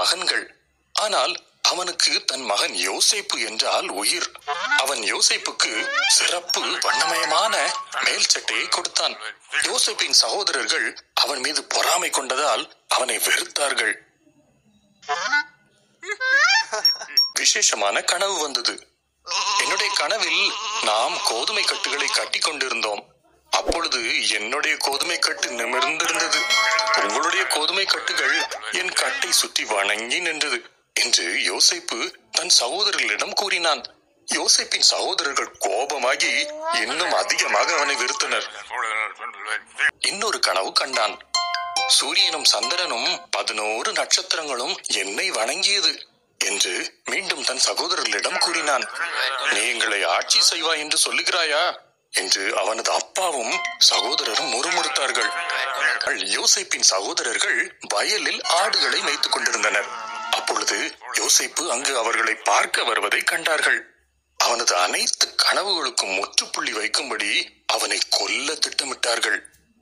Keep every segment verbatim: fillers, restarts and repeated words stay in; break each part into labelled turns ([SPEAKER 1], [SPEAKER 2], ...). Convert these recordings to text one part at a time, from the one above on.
[SPEAKER 1] மகன்கள். ஆனால் அவனுக்கு தன் மகன் யோசேப்பு என்றால் உயிர். அவன் யோசேப்புக்கு சிறப்பு வண்ணமயமான மேல் சட்டையை கொடுத்தான். யோசேப்பின் சகோதரர்கள் அவன் மீது பொறாமை கொண்டதால் அவனை வெறுத்தார்கள். விசேஷமான கனவு வந்தது. என்னுடைய கனவில் நாம் கோதுமை கட்டுகளை கட்டி கொண்டிருந்தோம். அப்பொழுது என்னுடைய கோதுமை கட்டு நிமிர்ந்திருந்தது. உங்களுடைய கோதுமை கட்டுகள் என் கட்டை சுற்றி வணங்கி நின்றது என்று யோசேப்பு தன் சகோதரர்களிடம் கூறினான். யோசேப்பின் சகோதரர்கள் கோபமாகி இன்னும் அதிகமாக அவனை வெறுத்தனர். இன்னொரு கனவு கண்டான். சூரியனும் சந்திரனும் பதினோரு நட்சத்திரங்களும் என்னை வணங்கியது என்று மீண்டும் தன் சகோதரர்களிடம் கூறினான். நீ எங்களை ஆட்சி செய்வாய் என்று சொல்லுகிறாயா என்று அவனது அப்பாவும் சகோதரரும் முறுமுறுத்தார்கள். யோசேப்பின் சகோதரர்கள் வயலில் ஆடுகளை மேய்த்துக் கொண்டிருந்தனர். அப்பொழுது யோசேப்பு அங்கு அவர்களை பார்க்க வருவதை கண்டார்கள். அவனது அனைத்து கனவுகளுக்கும் முற்றுப்புள்ளி வைக்கும்படி அவனை கொல்ல திட்டமிட்டார்கள்.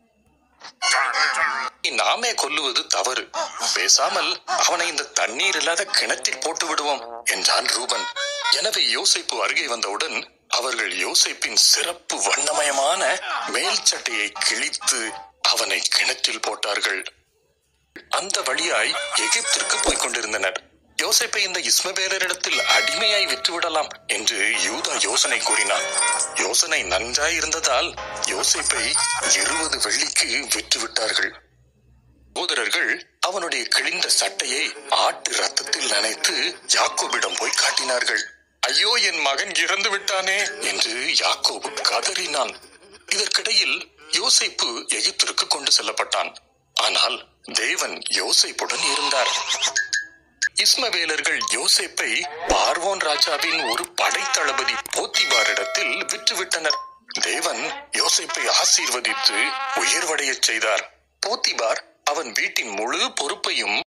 [SPEAKER 1] நாமே கொல்லுவது தவறு. பேசாமல் அவனை இந்த தண்ணீர் இல்லாத கிணற்றில் போட்டு விடுவோம் என்றான் ரூபன். எனவே யோசேப்பு அருகே வந்தவுடன் அவர்கள் யோசேப்பின் சிறப்பு வண்ணமயமான மேல் சட்டையை கிழித்து அவனை கிணற்றில் போட்டார்கள். அந்த வழியாய் எகிப்திற்கு போய் கொண்டிருந்தனர். யோசேப்பை இந்த இஸ்மவேலரிடத்தில் அடிமையாய் விற்றுவிடலாம் என்று யூதா யோசனை கூறினான். யோசனை நன்றாய் இருந்ததால் யோசேப்பை இருபது வெள்ளிக்கு விற்றுவிட்டார்கள். சகோதரர்கள் அவனுடைய கிழிந்த சட்டையை ஆட்டு ரத்தத்தில் நனைத்து யாக்கோபிடம் போய் காட்டினார்கள். ஐயோ, என் மகன் இறந்து விட்டானே என்று யாக்கோபு கதறினான். இதற்கிடையில் யோசேப்பு எகிப்திற்கு கொண்டு செல்லப்பட்டான். ஆனால் தேவன் யோசேப்புடன் இருந்தார். இஸ்மவேலர்கள் யோசேப்பை பார்வோன் ராஜாவின் ஒரு படைத்தளபதி போத்திபாரிடத்தில் விற்றுவிட்டனர். தேவன் யோசேப்பை ஆசீர்வதித்து உயர்வடைய செய்தார். போத்திபார் அவன் வீட்டின் முழு பொறுப்பையும்